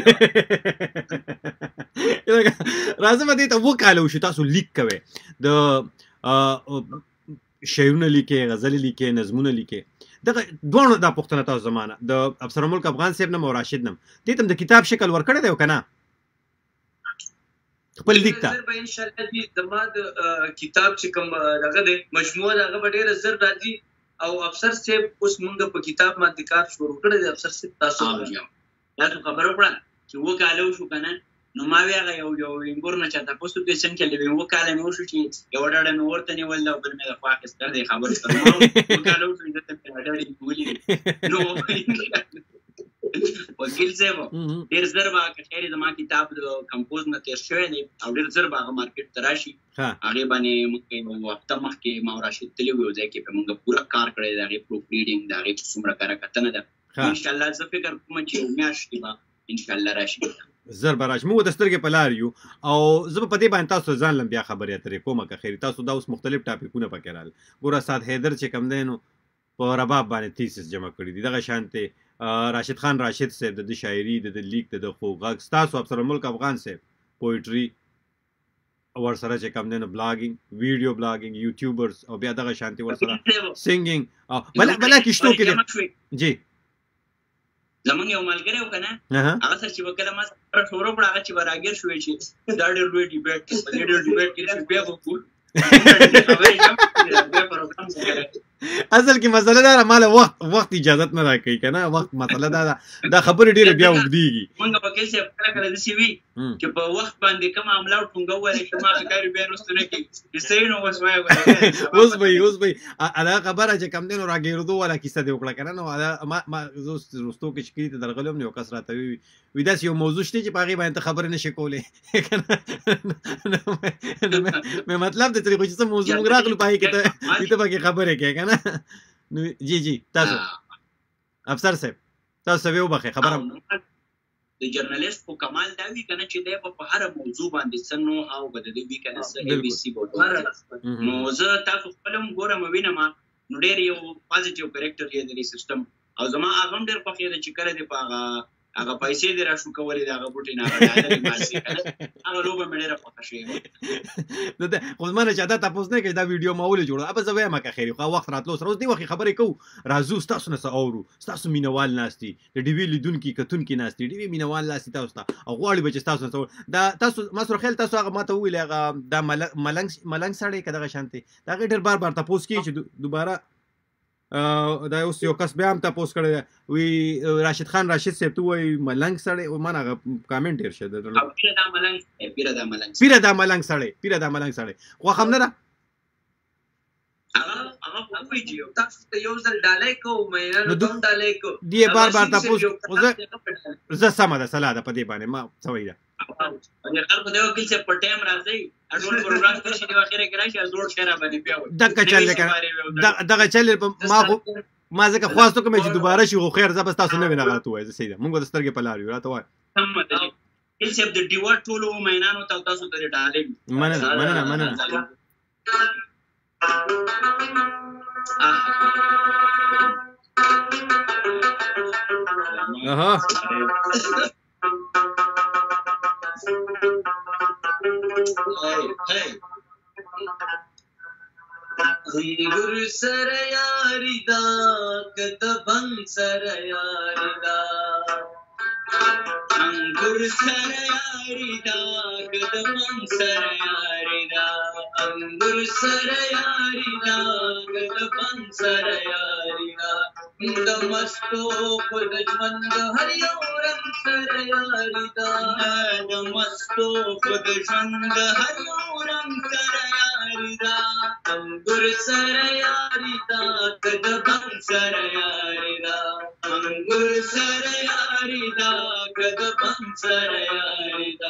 راځم دې ته وکالو شو تاسو لیک کوي د شعرونه لیکي غزل لیکي نظمونه لیکي دغه دوه د پښتنه تاسو زمانہ د افسر ملک افغان صاحب نم او راشد نم دې تم د کتاب شکل ورکړی دی کنه خپل لیک ته زر به ان شاء الله دې زما د کتاب چې کوم دغه د مجموعه دغه ډېر زر راځي او افسر صاحب اوس موږ په کتاب باندې کار شروع کړی دی افسر صاحب تاسو تاسو خبرو کړه چې وکالو شو کنه نو ما وی هغه یو یو انګور نه چاته پوسټ کې څنګه لوي وکاله مې وشو چې یو ډاډه مې ورته نیول دا بل مې د خواخ ستر دی خبر کړم وکالو شو چې ته ډاډه ولې نو وکیل صاحب ډېر زر به خیر زما کتاب د کمپوز نه تیر شوی دی او ډېر زر به هغه مارکیټ ته راشي هغې باندې موږ وخته مخکې ما او راشد تللي وو یو ځای کې په موږ پوره کار کړی د هغې پروف ریډینګ د هغې چې څومره کره کتنه ده انشاءالله زه فکر کوم چې یو میاشت کې به انشاءالله راشي زر به راشي موږ د سترګې په لار یو او زه به په دې باندې تاسو ځان لم بیا خبرې اترې کومه که خیر تاسو دا اوس مختلف ټاپکونه پکې رال ګوره استاد حیدر چې کوم دی نو په رباب باندې تیسس جمع کړي دي دغه شانتې راشد خان راشد صاحب د شاعري د لیک د خو غږ ستاسو افسر الملک افغان صاحب پوئټري ورسره چې کوم دی نو بلاګینګ ویډیو بلاګینګ یوټیوبرز او بیا دغه شانتې ورسره سنګینګ او بل بل کیشتو کې جی زمونږ یو ملګری و کنه هغه سره چې وکړه ما سره شروع کړه هغه چې راګیر شوې چې دا ډېر لوی ډیبیټ په دې ډېر ډیبیټ کې چې بیا وکړو اصل کې مسله دا مال وخت وخت اجازه نه راکړي کنه وخت مسله دا دا خبره ډیره بیا وګديږي موږ په کې چې کله کله د سی وی چې په وخت باندې کوم عمله ټونګو ولې چې ما کاری بیا نوستنه کې سې نو اوس وایو اوس به اوس به ادا خبره چې کم دینو راګیرو ولا کیسه دی وکړه کنه نو ما ما زوست روستو کې شکې ته درغلم نو کسرات وی وی دا یو موضوع شته چې پاغي باندې خبره نشي کولې مې مطلب د طریقو چې موضوع راغلو پای کې ته ته پاکي خبره کې کنه نو جی جی تاسو افسر صاحب تاسو به وبخه خبره د جرنالیست په کمال دا وی کنه چې د په هر موضوع باندې سنو او بده دی وی کنه ای بي سي بوته نو زه تاسو خپلم ګورم وینم نو ډېر یو پازیټیو کریکټر یې د سیستم او زما هغه ډېر په خیر چې کړه دی په هغه پیسې دې را شو کولې دا هغه بوټي نه راځي ماشي کنه هغه لوبه مې ډېر خوښ شي نو دا خو ما نه چاته تاسو نه کې دا ویډیو ماول جوړه اب زه وایم که خیر خو وخت راتلو سره اوس دی وخت خبرې کو راځو تاسو نه اورو تاسو مینوال ناشتي د ډي وی لیدونکو کتون کې ناشتي ډي وی مینوال ناشتي تاسو ته او غواړي بچ تاسو دا تاسو ما سره خیال تاسو هغه ماته ویل هغه دا ملنګ ملنګ سړی کداغه شانتي دا ډېر بار بار تاسو کې چې دوباره دا اوس یو کس بیا هم تاسو کړی وی راشد خان راشد صاحب ته وای ملنګ سړی او مانه کامنټ ډیر شه پیره دا ملنګ پیره دا ملنګ پیره دا ملنګ سړی پیره دا ملنګ سړی خو هم نه هغه هغه په ویډیو تاسو ته یو ځل ډالای کو مې نه دوم ډالای کو دی بار بار تاسو زه سم ده سلاده په دې باندې ما سوي ده اگر خلکو دیو کې چې په ټایم راځي اډول پروګرام کې شي د واخیره کې راشي زوړ شهر باندې بیا دغه چل کنه دغه چل ما ما ځکه خواستو کوم چې دوباره شي خو خیر زه بس تاسو نه وینم راته وای زه سیده مونږ د سترګې په لار یو راته وای سم ده چې چې د ډیوا ټولو مینانو ته تاسو ته ډالې مننه مننه مننه اها انګور سره یاري دا کتبن سره یاري دا انګور سره یاري دا کتبن سره یاري دا انګور سره یاري دا کتبن سره یاري دا د مستو خود ژوند هر یو رنگ سره یاري دا د مستو خود ژوند هر یو رنگ سره یاري دا انګور سره یاري دا کد بم سره یاري دا انګور سره یاري دا کد بم سره یاري دا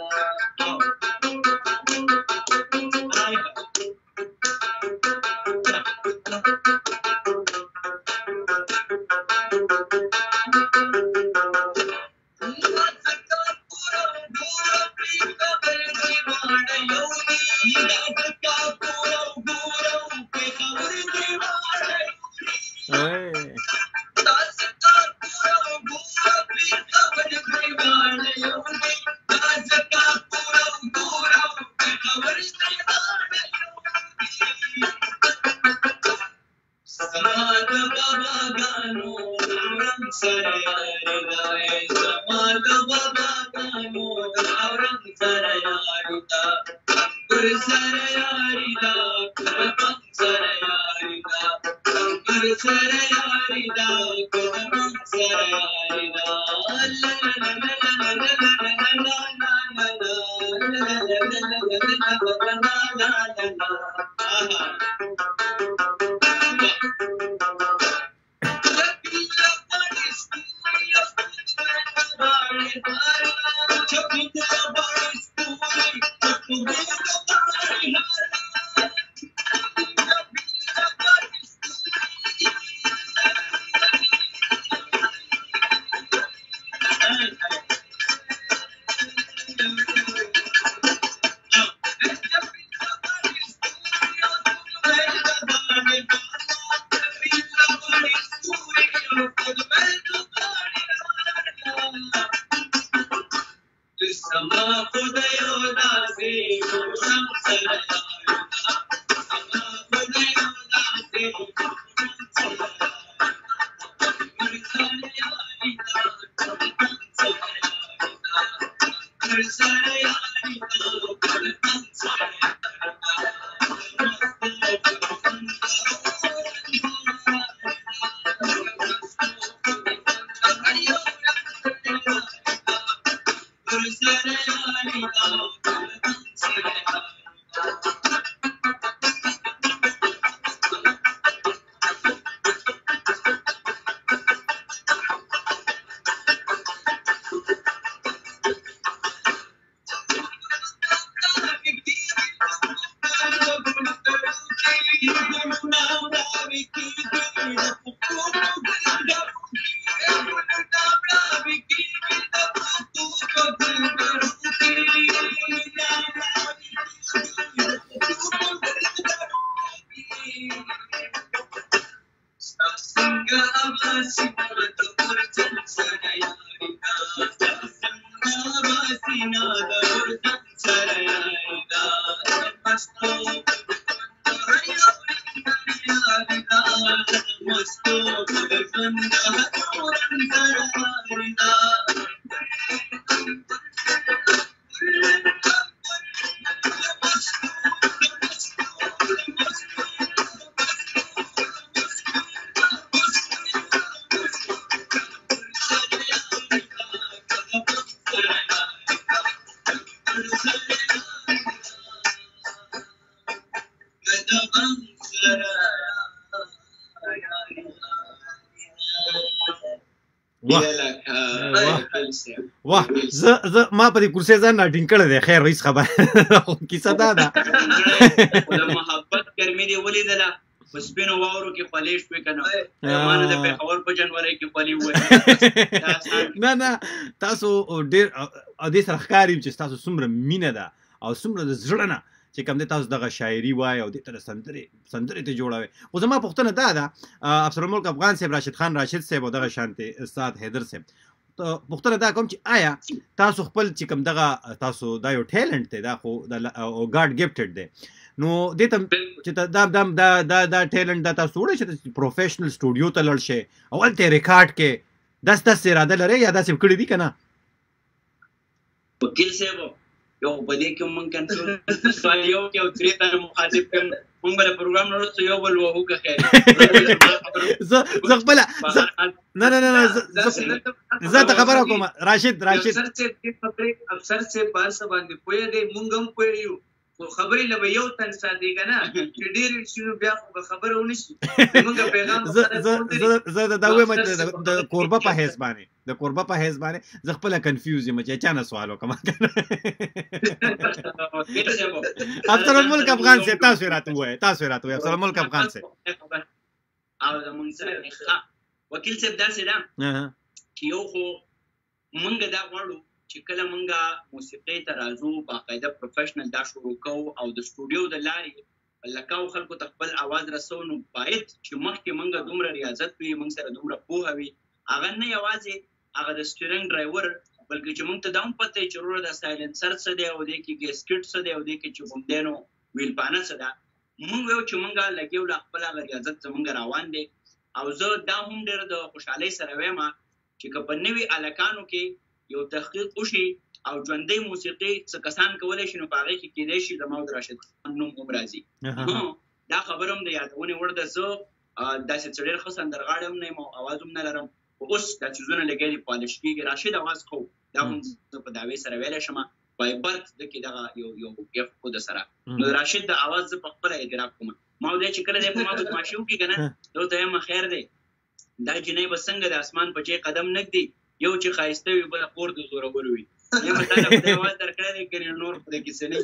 واه زه زه ما په دې کرسۍ ځان راټینګ کړی دی. خیر رئیس خبره کیسه دا ده د محبت ګرمي دې ولیدله په سپینو واورو کې خولې شوې که نه ما نه د پېښور په جنورۍ کې خولې وویل. نه نه تاسو ډېر دې سره ښکاري چې ستاسو څومره مینه ده او څومره د زړه نه چې کوم دی تاسو دغه شاعري وایي او دې ته د سندرې سندرې ته جوړوئ. خو زما پوښتنه دا ده افسرالملک افغان صاحب، راشد خان راشد صاحب او دغه شانتې استاد حیدر صاحب، پوښتنه دا کوم چې آیا تاسو خپل چې کوم دغه تاسو دا یو ټیلنټ دی دا خو او ګاډ ګفټډ دی نو دې ته چې دا دا دا دا ټیلنټ دا تاسو وړئ چې پروفیشنل سټوډیو ته لاړ شئ او هلته یې ریکارډ کې داسې داسې اراده لرئ یا داسې کړي دي که نه؟ وکیل صاحب یو په دې کې مونږ کنټرول سوال یو کې او درې تنه مخاطب کوم مونږ به پروګرام نه وروسته یو بل وهو که خیر زه زه خپله نه نه نه زه ته خبره کوم راشد راشد افسر صاحب په هر څه باندې پوهېږي مونږ هم پوهېږو خبرې له یو تن ساتي کنه چې ډېر شي بیا خبره ونشي موږ پیغام زه دا وایم د کوربه په حیث باندې د کوربه په حیث باندې زه خپل کنفیوز یم چې چا نه سوال وکم افسر الملک افغان سے تاسو راته وای تاسو راته وای افسر الملک افغان سے او د مونږ سره وکیل صاحب داسې ده چې یو خو مونږ دا غواړو چې کله مونږه موسیقۍ ته راځو باقاعده پروفیشنل دا شروع کوو او د سټوډیو د لارې لکاو خلکو ته خپل اواز رسو نو باید چې مخکې مونږه دومره ریاضت وي مونږ سره دومره پوهه وي هغه نه یوازې هغه د سټیرنګ ډرایور بلکې چې مونږ ته دا هم پته وي چې وروره دا سایلنسر څه دی او دې کې ګیسکټ څه دی او دې کې چې بومدینو ویلپانه څه ده مونږ وایو چې مونږه لګیو له خپل هغه ریاضت زمونږ روان دی او زه دا هم ډېر د خوشحالۍ سره وایم چې که په نوي هلکانو کې یو تحقیق وشي او ژوندۍ موسیقي څه کسان کولی شي نو په هغې کې کیدی شي زما او د راشد خان نوم هم راځي دا خبره هم د یادونې وړ ده زه داسې څه ډېر ښه سندرغاړی هم نه یم او اواز هم نه لرم خو اوس دا څیزونه لګیا دي پالش کېږي راشد اواز خو دا هم زه په دعوې سره ویلی شم بای برت د کې دغه یو یو ګف خو د سره نو د راشد د اواز زه په خپله اعتراف کوم ما ویل چې کله دی په ما بدماشي وکړي که نه دا ورته وایم خیر دی دا جنۍ به څنګه د اسمان په جای قدم نږدي یو چې ښایسته وي بله کور د زورور وي یم تا له خدای اواز درکړی دی که نور خو د کیسې نه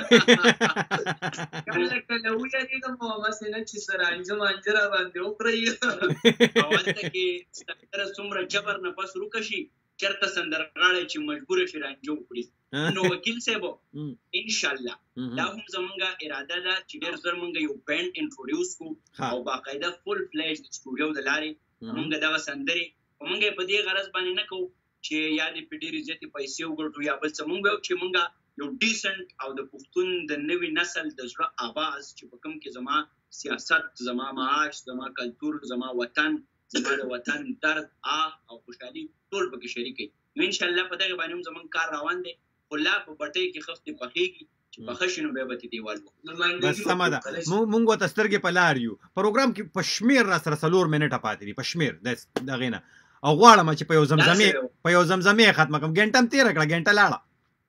کله کله ویارېږم او همسې نه چې سره انجه مانجه را باندې وخورئ او هلته کې سره څومره جبر نفس روکه شي چېرته سندرغاړی چې مجبوره شي رانجه وکړي نو وکیل صاحبو انشاءالله دا هم زمونږ اراده ده چې ډېر ژر مونږ یو بینډ انټروډیوس کړو او باقاعده فل فلیج د سټوډیو د لارې مونږ دغه سندرې خو مونږ یې په دې غرض باندې نه کوو چې یا دې په ډېرې زیاتې پیسې وګټو یا بل څه مونږ وایو چې مونږ یو ډیسنټ او د پښتون د نوي نسل د زړه آواز چې په کوم کې زما سیاست زما معاش زما کلتور زما وطن زما د وطن درد آه او خوشحالي ټول پکې شریک وي نو انشاءالله په دغې باندې هم زموږ کار روان دی خو لا په بټۍ کې خښتې پخېږي چې پخه شي نو بیا به ترې دیوال وکړو بس سمه ده مونږ ورته سترګې په لار یو پروګرام کې په شمېر را سره څلور منټه پاتې دي په شمېر د هغې نه او غواړم چې په یو زمزمې په یو زمزمې ختمه کړم ګنټه هم تېره کړه ګنټه لاړه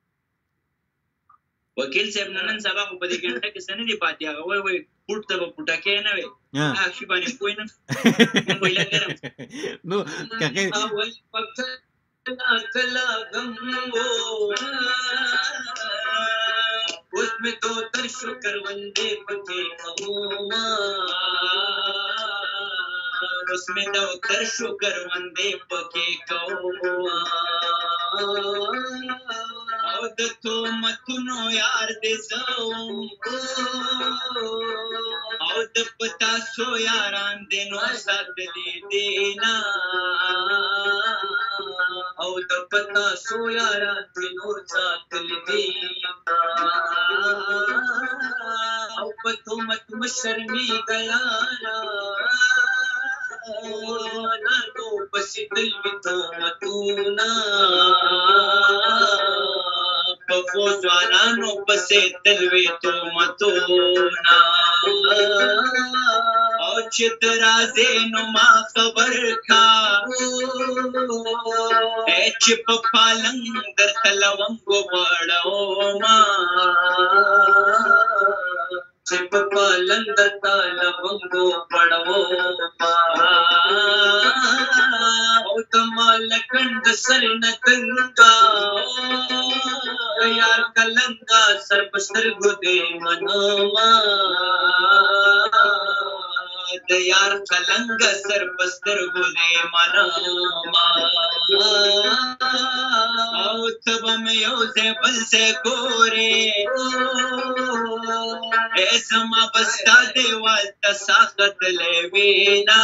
وکیل صاحب نن سبا خو په دې ګنټه کې څه نه دي پاتې هغه وایي وایي پوټ ته به پوټکی نه وی هغه شي باندې پوه نه موبایله ګرم نو که کله غم و اوس مې تو تر شکر وندې پکې کوما اوس مې تو تر شکر وندې پکې کوما او د تهمتونو یار دې زوم او د پتاسو یاران دې نو ساتلې دینا او د پتاسو یاران دې نور ساتلې دینا او په تهمت مشرمېږه یاره نانو پسې تل وي تهمتونه پخو ځوانانو پسې تل وي تهمتونه او چې ته راځې نو ما خبر کا چې په پالنګ درته لونګ وغواړوما چې په پالنګ درته لونګ وغواړوما او ته ما لکنډ سر نه تنګا یار کلنګا سر په سترګو دې منوما د یار کلنګ سر په سترګو دې منوما او ته به مې یو ځای بل ځای ګورې ای زما به ستا دیوال ته سا ختلی وینا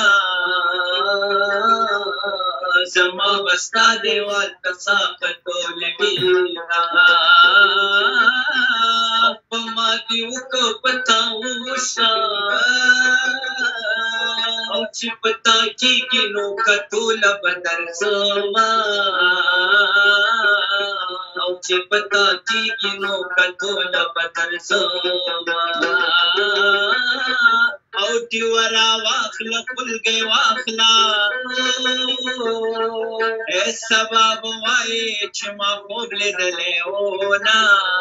زما به ستا دیوال ته سا ختلی وینا په ما دې وکړه پتا وشه او چې پتا کېږي نو کټوله به درځما او چې پتا کېږي نو کټوله به درځما او دیورا واخلا خلګي واخلا اے سبب وای چې ما خوب لیدلې او نا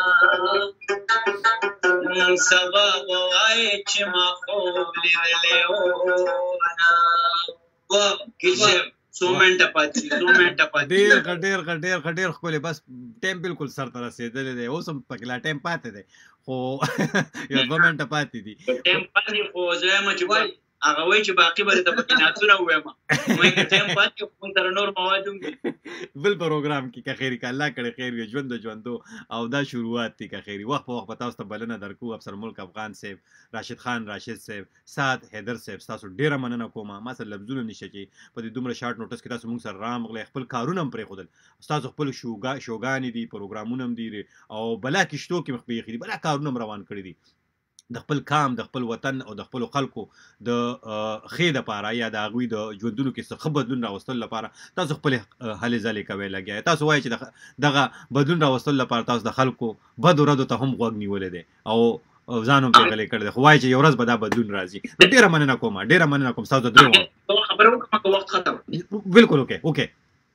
سبب وای چې ما خوب لیدلې او نا و کیسه سو منټه پاتې سو منټه پاتې ډېر ډېر ډېر ډېر خو بس ټایم بالکل سر ته رسیدلې دی اوس هم پکې لا ټایم پاتې دی خو یو دوه منټه پاتې دي ټایم پاتې خو زه یم چې وای هغه وای چې باقي به د پکې ناتونه وایم مې ټایم پاتې خو تر نور مواد هم بل پروګرام کې که خیر کې الله کړي خیر وي ژوند ژوندو او دا شروعات دي که خیر وخت په وخت به تاسو ته بلنه درکو افسر ملک افغان صاحب راشد خان راشد صاحب سعد حیدر صاحب تاسو ډیره مننه کوم ما سره لفظونه نشته چې په دې دومره شارټ نوټس کې تاسو موږ سره رامغله خپل کارونه هم پرې خودل تاسو خپل شوګا شوګانی دي پروګرامونه هم دي او بلا کښتو کې مخ به بلا کارونه روان کړی دي د خپل کام د خپل وطن او د خپل خلکو د خې د پاره یا د هغوی د ژوندونو کې څه بدلون راوستل لپاره تاسو خپل هلې ځلې کوي لګیا تاسو وایي چې دغه بدلون راوستل لپاره تاسو د خلکو بد ردو ته هم غوږ نیولې دي او ځانو په غلې کړل خو وایي چې یو ورځ به دا بدلون راځي ډیره مننه کوم ډیره مننه کوم تاسو درو خبرو کوم وخت ختم بالکل اوکې اوکې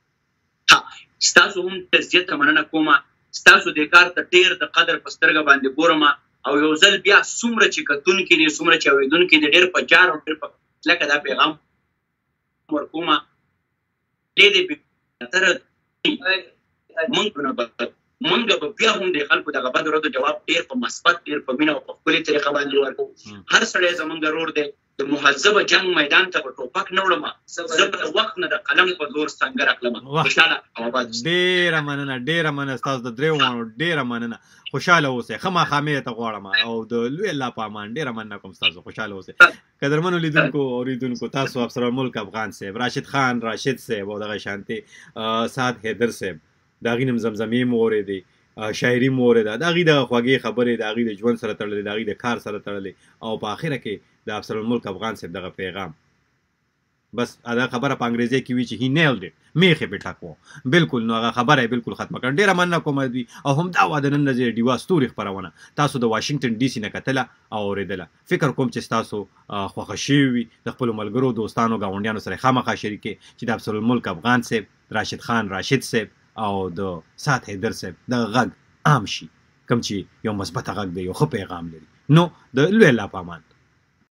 تاسو هم تسجیل مننه کوم تاسو د کار ته ډیر د قدر پسترګه باندې ګورم او یو ځل بیا څومره چې کتون کې دي څومره چې اوریدون کې دي ډېر په جار او ډېر په لکه دا پیغام ورکومه دې دې تر مونږ نه به مونږ به بیا هم د خلکو دغه بد ردو جواب ډېر په مثبت ډېر په مینه او په ښکلې طریقه باندې ورکو هر سړی زمونږ ورور دی د مهذب جنگ میدان ته په ټوپک نه وړم زه په وخت نه د قلم په زور څنګه راکلم خوشاله او آباد ډېره مننه ډېره مننه تاسو د درېو وانو ډېره مننه خوشاله اوسئ خما خامې ته غواړم او د لوی الله په امان ډېره مننه کوم تاسو خوشاله اوسئ قدرمنو لیدونکو اوریدونکو تاسو افسر الملک افغان صاحب راشد خان راشد صاحب او دغه شانتي سعد حیدر صاحب دا غینم زمزمې مورې دی شاعري مورې ده دا غي د خوږې خبرې دا غي د ژوند سره تړلې دا غي د کار سره تړلې او په اخره کې د افسر الملک افغان صاحب دغه پیغام بس دا خبره په انګریزي کې وی چې هی نیلډ اټ میخه به ټاکو بالکل نو هغه خبره بالکل ختمه کړ ډیره مننه کوم دی او هم دا واده نن د ډیوا ستوري خبرونه تاسو د واشنگټن ډي سي نه کتله او اوریدله فکر کوم چې تاسو خوښ شوي د خپل ملګرو دوستانو گاونډیانو سره خامخا شریکې چې د افسر الملک افغان صاحب راشد خان راشد صاحب او د سعد حیدر صاحب د غږ عام شي کوم چې یو مثبت غږ دی یو ښه پیغام لري نو د لوی الله په امان